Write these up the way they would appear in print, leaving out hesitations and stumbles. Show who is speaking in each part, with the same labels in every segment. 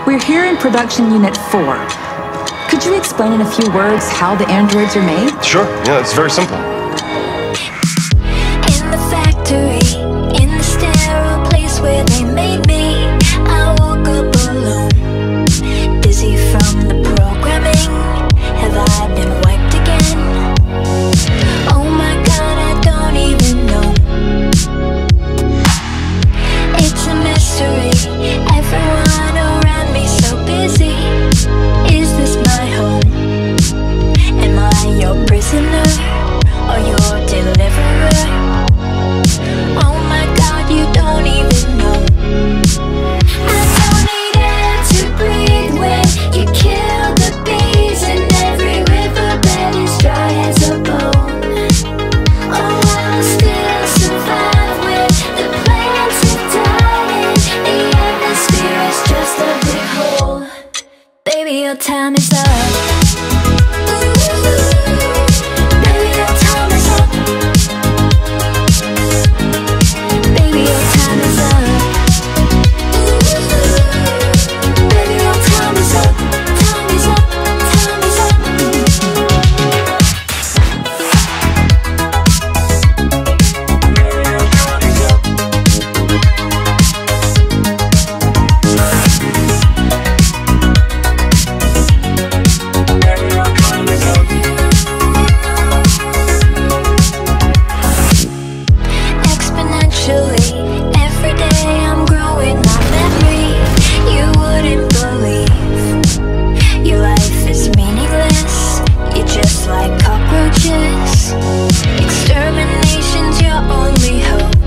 Speaker 1: We're here in production unit 4. Could you explain in a few words how the androids are made?
Speaker 2: Sure, yeah, it's very simple.
Speaker 3: In the factory, in the sterile place where they made me, I woke up alone, dizzy from the programming. Have I been wiped again? Oh my God, I don't even know. It's a mystery, everyone around me so busy. Is this my home? Am I your prisoner or your deliverer? Oh my God, you don't even know. I don't need air to breathe when you kill the bees, and every riverbed is dry as a bone. Oh, I'll still survive when the plants have died and the atmosphere is just a big hole. Baby, your time is up. Baby, your time is up. Baby, your time is up. Baby, your time is up. Time is up. Time is up. Exponentially, every day I'm growing my memory. You wouldn't believe your life is meaningless. You're just like cockroaches. Extermination's your only hope.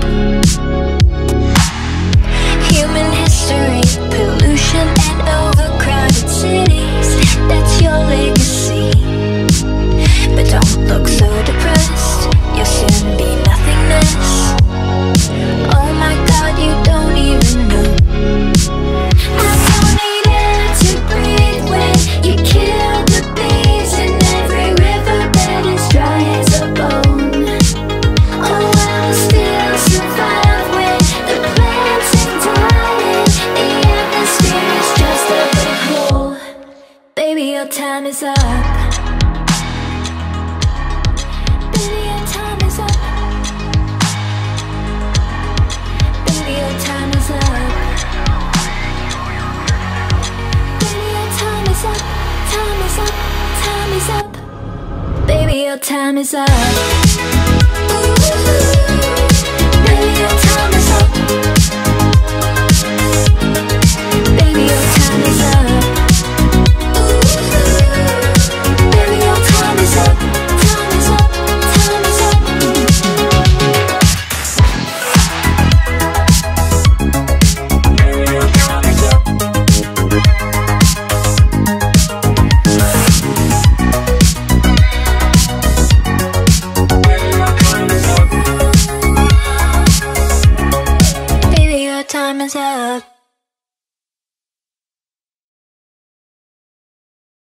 Speaker 3: Human history, pollution and overcrowded cities, that's your legacy. But don't look so depressed, you'll soon be nothingness. Oh my God, you don't even know. I don't need air to breathe when you kill the bees, and every riverbed is dry as a bone. Oh, I'll still survive when the plants have died and the atmosphere is just a big hole. Baby, your time is up. Baby, your time is up. Baby, your time is up. Baby, your time is up. Time is up. Time is up. Baby, your time is up.